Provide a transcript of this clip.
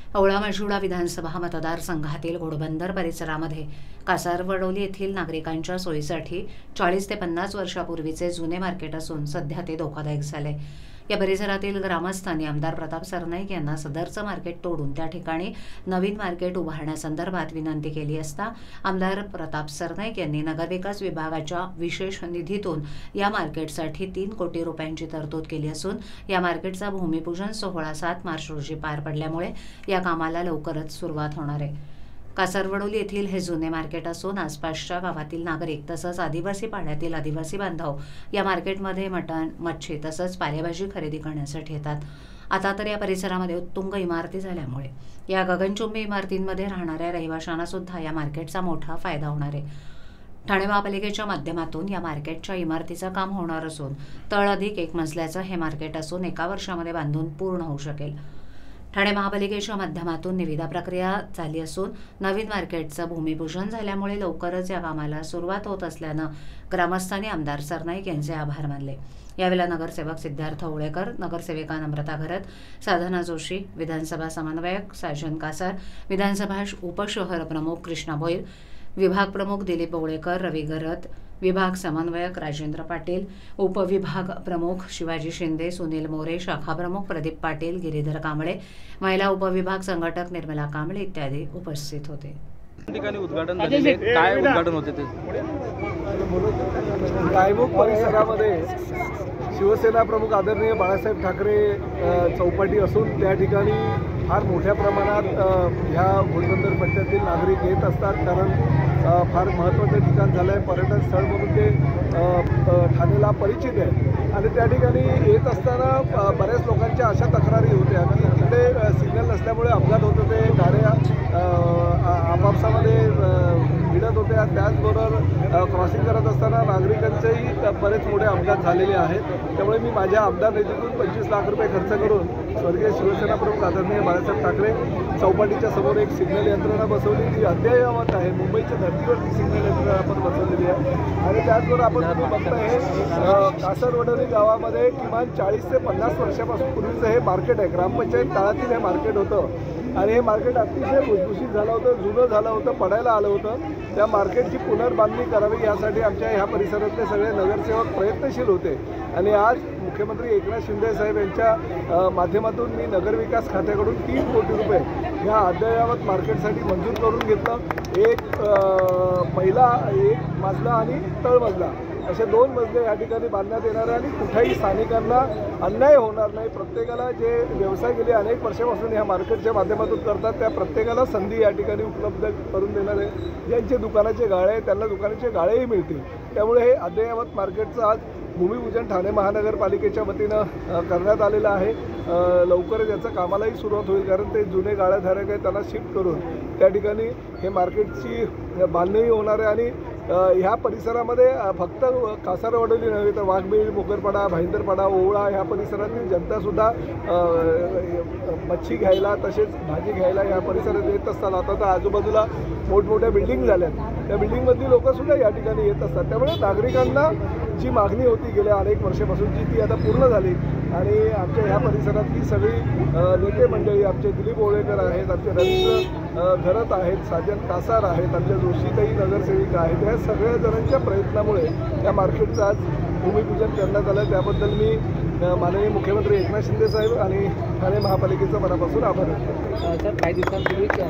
ओवळा-माजिवडा विधानसभा मतदारसंघातील घोडबंदर परिसरामध्ये कासारवडोली येथील नागरिकांच्या सोयीसाठी 40 ते 50 वर्षापूर्वीचे जुने मार्केट असून सध्या ते धोकादायक झाले। या परिसरातील ग्रामस्थांनी आमदार प्रताप सरनाईक यांना सदरचं मार्केट तोडून त्या ठिकाणी नवीन मार्केट उभारण्यासंदर्भात विनंती केली असता आमदार प्रताप सरनाईक यांनी नगरविकास विभागाच्या विशेष निधीतून या मार्केटसाठी 3 कोटी रुपयांची तरतूद केली असून या मार्केटचा भूमिपूजन सोहळा 7 मार्च रोजी पार पडल्यामुळे या कामाला लवकरच सुरुवात होणार आहे। कासारवडोली येथील हे जुने मार्केट असून आसपासच्या गावातील नागरिक तसंच आदिवासी पाड्यातील आदिवासी बांधव या मार्केटमध्ये मटण, मच्छी तसंच पालेभाजी खरेदी करण्यासाठी येतात। आता तर या परिसरामध्ये उत्तुंग इमारती झाल्यामुळे या गगनचुंबी इमारतींमध्ये राहणाऱ्या रहिवाशांना सुद्धा या मार्केटचा मोठा फायदा होणार आहे। ठाणे महापालिकेच्या माध्यमातून या मार्केटच्या इमारतीचं काम होणार असून तळ अधिक 1 मजल्याचं हे मार्केट असून 1 वर्षामध्ये बांधून पूर्ण होऊ शकेल। ठाणे महापालिकेच्या माध्यमातून निविदा प्रक्रिया झाली असून नवीन मार्केटचं भूमिपूजन झाल्यामुळे लवकरच या कामाला सुरुवात होत असल्यानं ग्रामस्थांनी आमदार सरनाईक यांचे आभार मानले। यावेळेला नगरसेवक सिद्धार्थ ओळेकर, नगरसेविका नम्रता घरत, साधना जोशी, विधानसभा समन्वयक साजन कासार, विधानसभा उपशहर प्रमुख कृष्णा बोईल, विभाग प्रमुख दिलीप ओळेकर, रवी घरत, विभाग समन्वयक राजेंद्र पाटील, उपविभाग प्रमुख शिवाजी शिंदे, सुनील मोरे, शाखा प्रमुख प्रदीप पाटील, गिरीधर कांबळे, महिला उपविभाग संघटक निर्मला कांबळे इत्यादी उपस्थित होते। ठिकाणी उद्घाटन झालेले काय उद्घाटन होते ते? गायमुख परिसरामध्ये शिवसेना प्रमुख आदरणीय बाळासाहेब ठाकरे चौपाटी असून त्या ठिकाणी फार मोठ्या प्रमाणात ह्या घोडबंदर पट्ट्यातील नागरिक येत असतात, कारण फार महत्त्वाचं ठिकाण झालं आहे। पर्यटन स्थळ म्हणून ते ठाण्याला परिचित आहे आणि त्या ठिकाणी येत असताना बऱ्याच लोकांच्या अशा तक्रारी होत्या की तिकडे सिग्नल नसल्यामुळे अपघात होत होते, गाड्या आपापसामध्ये भिडत होत्या, त्याचबरोबर क्रॉसिंग करत असताना नागरिकांचेही बरेच मोठे अपघात झालेले आहेत। त्यामुळे मी माझ्या आमदार निधीतून 25 लाख रुपये खर्च करून स्वर्गीय शिवसेना प्रमुख आदरणीय बाळासाहेब ठाकरे चौपाटीच्या समोर एक सिग्नल यंत्रणा बसवली, जी अद्ययावत आहे। मुंबईच्या धर्तीवरती सिग्नल यंत्रणा आपण बसवलेली आहे आणि त्याचबरोबर आपण तुम्ही बघताय हे कासारवडोली गावामध्ये किमान 40 ते 50 वर्षापासून पूर्वीचं हे मार्केट आहे। ग्रामपंचायत काळातील हे मार्केट होतं आणि हे मार्केट अतिशय भुसभुशीत झालं होतं, जुनं झालं होतं, पडायला आलं होतं। त्या मार्केटची पुनर्बांधणी करावी यासाठी आमच्या ह्या परिसरातले सगळे नगरसेवक प्रयत्नशील होते आणि आज मुख्यमंत्री एकनाथ शिंदे साहेब यांच्या माध्यमातून मी नगरविकास खात्याकडून 3 कोटी रुपये ह्या अद्ययावत मार्केटसाठी मंजूर करून घेतलं। एक पहिला 1 मजला आणि तळमजला असे 2 मजले या ठिकाणी बांधण्यात येणार आहे आणि कुठेही स्थानिकांना अन्याय होणार नाही। प्रत्येकाला जे व्यवसाय गेले अनेक वर्षापासून ह्या मार्केटच्या माध्यमातून करतात त्या प्रत्येकाला संधी या ठिकाणी उपलब्ध करून देणार आहे। ज्यांचे दुकानाचे गाळे आहेत त्यांना दुकानाचे गाळेही मिळतील। त्यामुळे हे अद्ययावत मार्केटचं आज भूमिपूजन ठाणे महानगरपालिकेच्या वतीनं करण्यात आलेलं आहे। लवकरच याचं कामालाही सुरुवात होईल, कारण ते जुने गाळ्याधारक आहेत त्यांना शिफ्ट करून त्या ठिकाणी हे मार्केटची बांधणी होणार आहे आणि ह्या परिसरामध्ये फक्त कासारवडोली नव्हे तर वाघबीळ, मोगरपाडा, भाईंदरपाडा, ओवळा ह्या परिसरातील जनतासुद्धा मच्छी घ्यायला तसेच भाजी घ्यायला ह्या परिसरात येत असतात। आता तर आजूबाजूला मोठमोठ्या बिल्डिंग झाल्यात, त्या बिल्डिंगमधली लोकंसुद्धा या ठिकाणी येत असतात। त्यामुळे नागरिकांना जी मागणी होती गेल्या अनेक वर्षापासूनची ती आता पूर्ण झाली आणि आमच्या ह्या परिसरातली सगळी नेते मंडळी, आमचे दिलीप ओळेकर आहेत, आमचे रवींद्र घरत आहेत, साजन कासार आहेत, आमच्या जोशीताई नगरसेविका आहेत, या सगळ्या जणांच्या प्रयत्नामुळे त्या मार्केटचं आज भूमिपूजन करण्यात आलं। त्याबद्दल मी माननीय मुख्यमंत्री एकनाथ शिंदे साहेब आणि ठाणे महापालिकेचा मनापासून आभार व्यक्त करतो। सर, काही दिवसांपूर्वी